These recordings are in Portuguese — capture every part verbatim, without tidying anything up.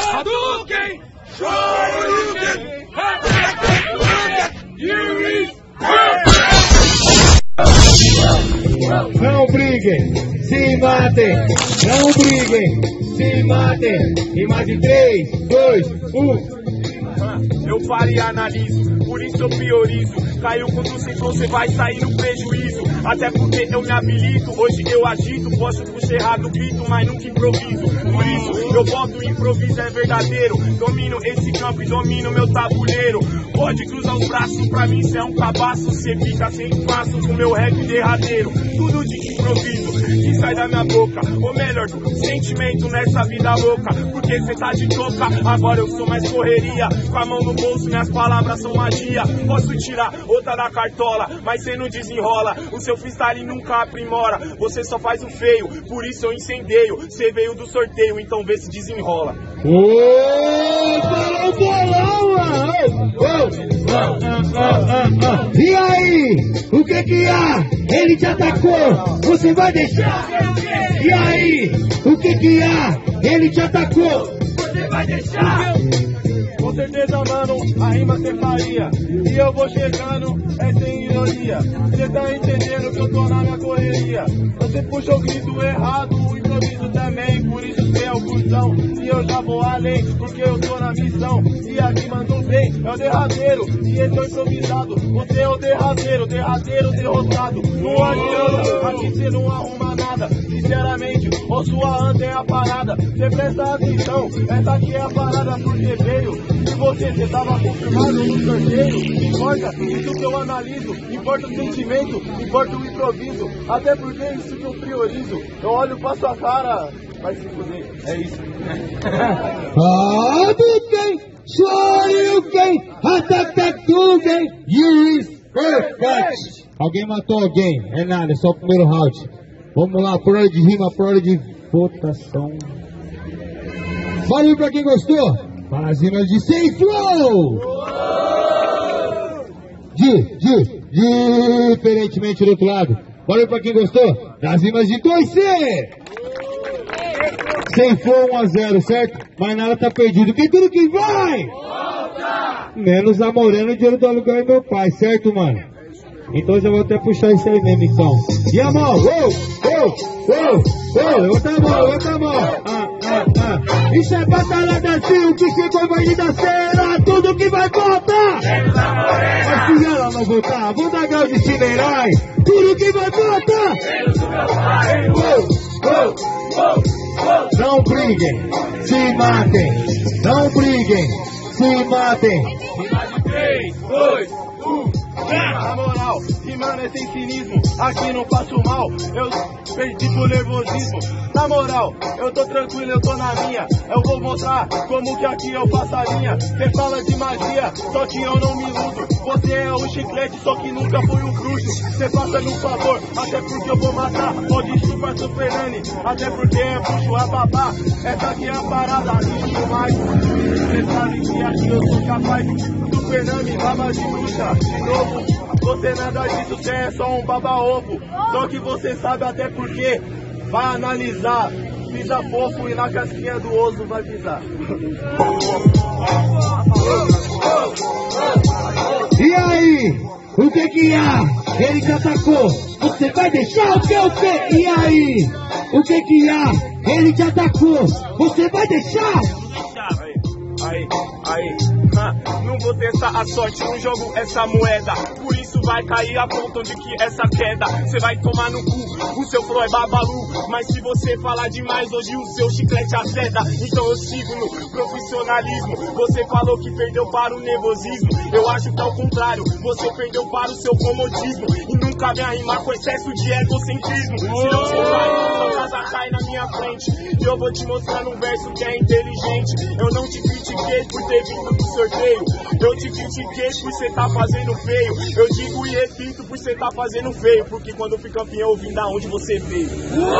Hadouken! Shoryuken! Hadouken! Yuri's Não briguem, se matem, não briguem, se matem. Em mais de três, dois, um. Eu paro e analiso, por isso eu priorizo. Caiu quando você você vai sair no prejuízo. Até porque eu me habilito, hoje eu agito. Posso puxar errado, grito, mas nunca improviso. Por isso eu boto o improviso, é verdadeiro. Domino esse campo e domino meu tabuleiro. Pode cruzar os braços, pra mim cê é um cabaço. Cê fica sem espaço com meu rap derradeiro. Tudo de improviso, que sai da minha boca. Ou melhor, sentimento nessa vida louca. Porque cê tá de toca, agora eu sou mais correria. Com a mão no bolso, minhas palavras são magia. Posso tirar outra da cartola, mas cê não desenrola. O seu freestyle nunca aprimora. Você só faz o feio, por isso eu incendeio. Cê veio do sorteio, então vê se desenrola. Ô, bolão, bolão, mano! E aí, o que que há? Ele te atacou, você vai deixar? E aí, o que que há? Ele te atacou, você vai deixar? Com certeza, mano, a rima cê faria. E eu vou chegando, é sem ironia. Cê tá entendendo que eu tô na minha correria. Você puxa o grito errado, o improviso também. Por isso cê é o cuzão. E eu já vou além, porque eu tô na missão. E aqui mandou bem, é o derradeiro. E esse é o improvisado. Você é o derradeiro, derradeiro derrotado. Não adianta, aqui cê não arruma nada. Sinceramente, ó sua anta é a parada. Cê presta atenção, essa aqui é a parada porque veio. E você, você tava confirmado no sorteio. Importa isso que eu analiso. Importa o sentimento, importa o improviso. Até porque é isso que eu priorizo. Eu olho pra sua cara, vai se fuder, é isso. Hadouken, Shoryuken, Hadouken, you is perfect. Alguém matou alguém, é nada, é só o primeiro round. Vamos lá, prova de rima, prova de votação. Valeu pra quem gostou. Para as rimas de Sem Flow! De, de, diferentemente do outro lado. Valeu pra quem gostou das rimas de dois C! Sem Flow um a zero, certo? Mas nada tá perdido. Quem tudo que vai? Volta! Menos a Morena, o dinheiro do aluguel é meu pai, certo, mano? Então já vou até puxar isso aí mesmo, então. E a mão? Uou, uou, uou, uou, levanta a mão, levanta a mão. Ah, ah, ah. Isso é batalha da Sil, que chegou vai lhe dar cera, tudo que vai voltar. Mas se ela não voltar, vou dar grau de cinerói, tudo que vai voltar. Uou, uou, uou, uou. Não briguem, se matem, não briguem, se matem. três, dois, um. Na moral, rimando é sem cinismo, aqui não faço mal, eu perdi por nervosismo. Na moral, eu tô tranquilo, eu tô na minha, eu vou mostrar como que aqui eu faço a linha. Cê fala de magia, só que eu não me iludo. Você é o chiclete, só que nunca foi um bruxo. Cê passa no favor, até porque eu vou matar. Pode chupar Super Nani, até porque é bruxo a babá. Essa aqui é a parada, ninguém mais. Cê sabe que aqui eu sou capaz. Super Nani, baba de bruxa, de novo. Você nada disso, cê é só um baba-ovo. Só que você sabe até porque vai analisar. Pisa fofo e na casquinha do osso vai pisar. E aí? O que que há? Ele te atacou. Você vai deixar o que o que? E aí? O que que há? Ele te atacou. Você vai deixar? Aí, aí, ha, não vou testar a sorte, não jogo essa moeda. Por isso vai cair a ponta onde que essa queda. Cê vai tomar no cu, o seu flow é babalu. Mas se você falar demais, hoje o seu chiclete azeda. Então eu sigo no profissionalismo. Você falou que perdeu para o nervosismo. Eu acho que é o contrário, você perdeu para o seu comodismo. E nunca vem a rimar com excesso de egocentrismo. Se não você cai, sua casa cai na minha frente. E eu vou te mostrando um verso que é inteligente. Eu não te critiquei por ter vindo do sorteio. Eu te critiquei por cê tá fazendo feio. Eu digo e repito por cê tá fazendo feio. Porque quando eu fui campeão eu vim da onde você veio.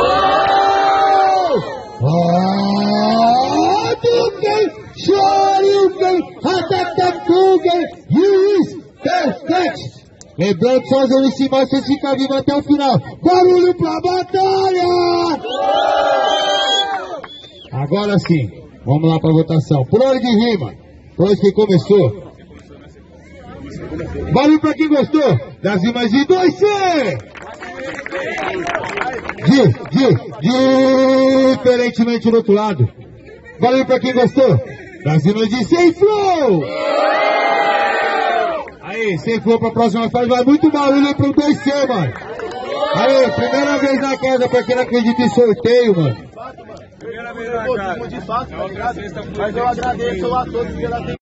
Hadouken, Shoryuken, Hadouken, you is perfect. Lembrando só os M C mais, vocês ficam vivos até o final. Barulho pra batalha! Agora sim. Vamos lá pra votação. Por ordem de rima. Por onde que começou? Barulho pra quem gostou das rimas de dois C. Di, di, diferentemente do outro lado. Barulho pra quem gostou das rimas de sem flow. Aí, sem flow pra próxima fase. Vai muito barulho pro dois C, mano. Aí, primeira vez na casa pra quem não acredita em sorteio, mano. Primeira vez na casa. Mas eu agradeço a todos pela atenção.